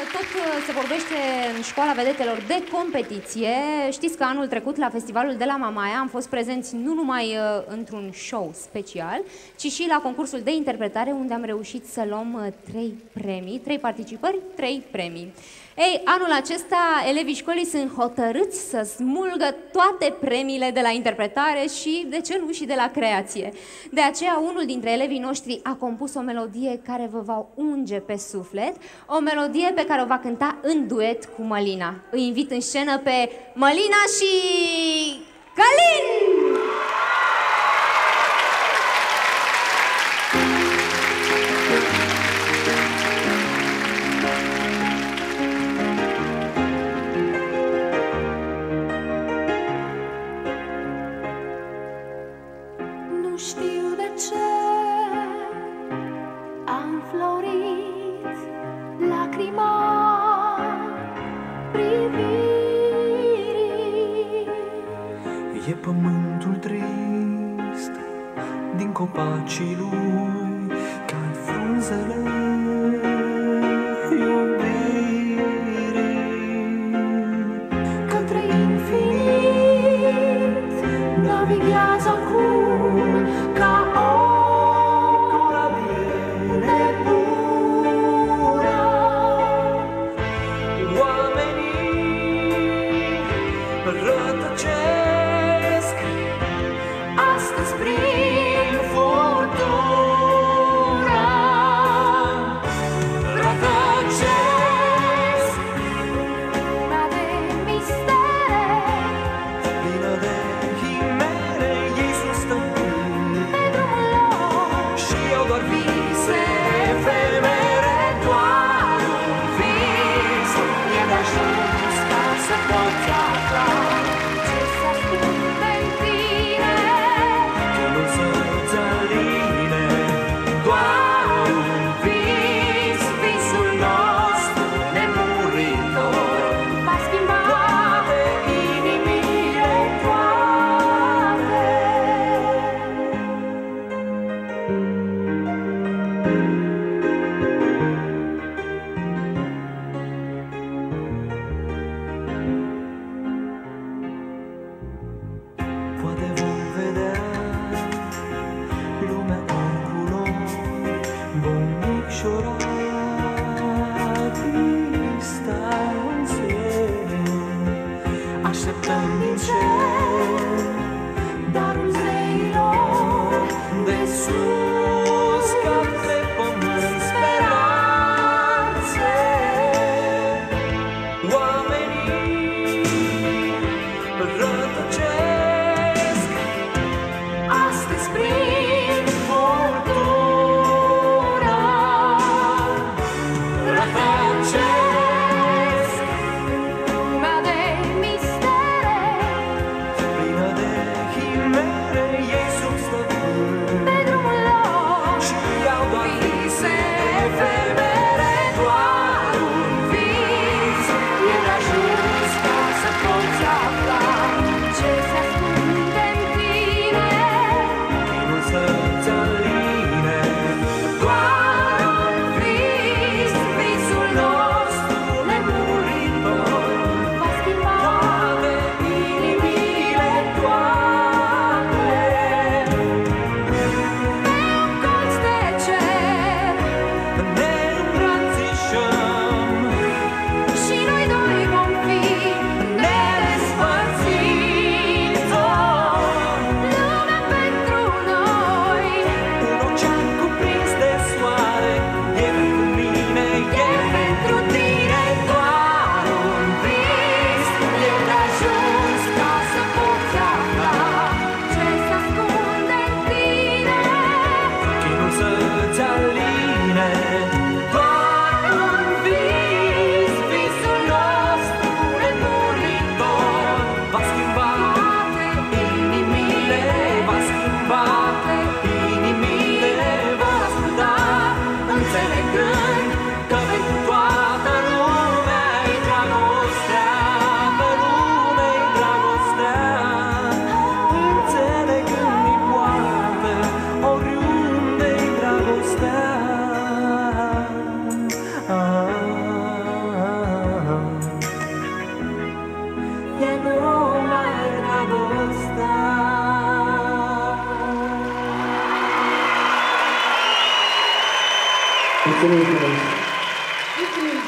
tot se vorbește în Școala Vedetelor de competiție. Știți că anul trecut la festivalul de la Mamaia am fost prezenți nu numai într-un show special, ci și la concursul de interpretare, unde am reușit să luăm 3 premii, 3 participări, 3 premii. Ei, anul acesta elevii școlii sunt hotărâți să smulgă toate premiile de la interpretare și, de ce nu, și de la creație. De aceea, unul dintre elevii noștri a compus o melodie care vă va unge pe suflet, o melodie pe care o va cânta în duet cu Mălina. Îi invit în scenă pe Mălina și Călin! Știu de ce a înflorit lacrima privirii. E pământul trist din copacii lui, cad frunzele iubirii. Către infinit navighează acum ca o corabie nebună. Oamenii rătăcesc astăzi prin furtună. e numai dragostea. Mulțumim frumos!